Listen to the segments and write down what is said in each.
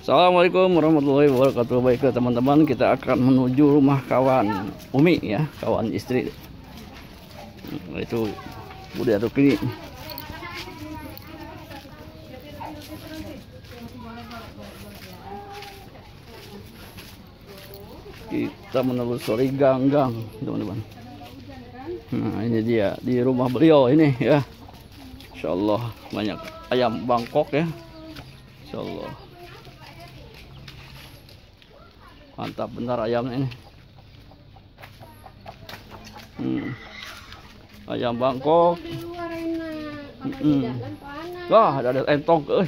Assalamualaikum warahmatullahi wabarakatuh. Baiklah teman-teman, kita akan menuju rumah kawan Umi ya, kawan istri. Itu Budi Aduk ini. Kita menelusuri gang-gang teman-teman. Nah ini dia di rumah beliau ini ya. Insyaallah banyak ayam Bangkok ya. Insyaallah mantap benar ayamnya ini. Ayam Bangkok. Wah ada entong euy.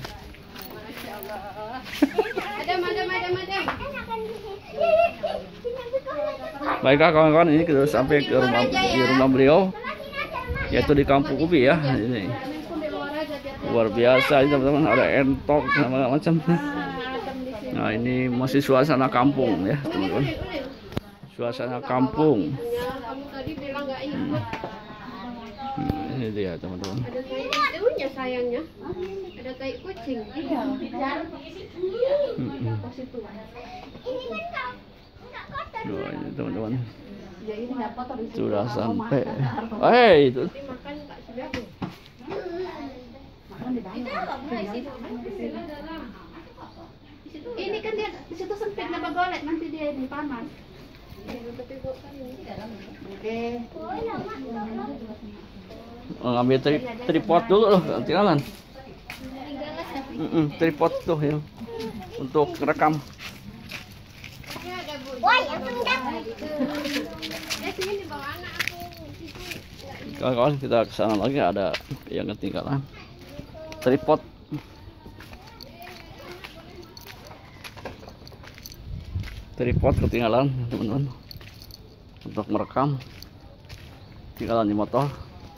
Baiklah kawan-kawan, ini kita sampai ke rumah beliau, yaitu di Kampung Ubi ya. Ini luar biasa ini teman-teman, ada entok macam. Nah ini masih suasana kampung ya teman-teman, suasana kampung. Ini dia teman-teman. Ada sayangnya, ada tai kucing. Nah, ini teman-teman sudah sampai. Hei itu. Ini kan dia di situ sempit, nggak golek nanti dia ini panas. Oke. Ngambil tripod dulu loh, ketinggalan. Tripod tuh ya untuk rekam. Kawan-kawan, kita ke sana lagi, ada yang ketinggalan tripod. Tripod ketinggalan teman-teman untuk merekam, tinggalan di motor.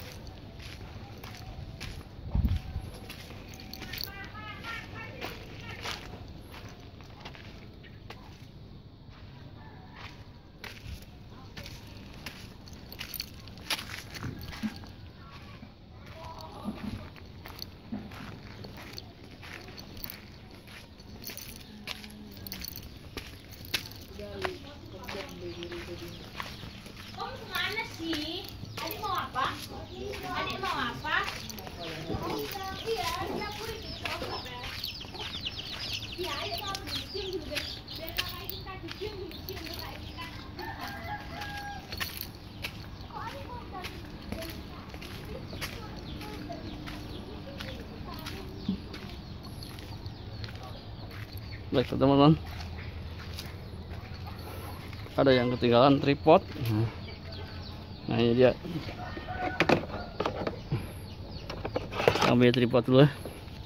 Kamu kemana sih? Adik mau apa? Adik mau apa? Iya, dapur gitu. Iya, ayo mau cium dulu deh. Biar kakak kita cium dulu, cium dulu kakak kita. Kok adik mau Baik teman-teman, ada yang ketinggalan tripod. Nah ini dia, ambil tripod dulu ya.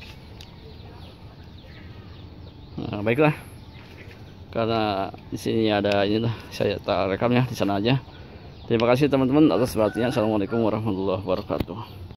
Nah baiklah, karena di sini ada ini lah, saya tak rekamnya di sana aja. Terima kasih teman-teman atas perhatiannya. Assalamualaikum warahmatullahi wabarakatuh.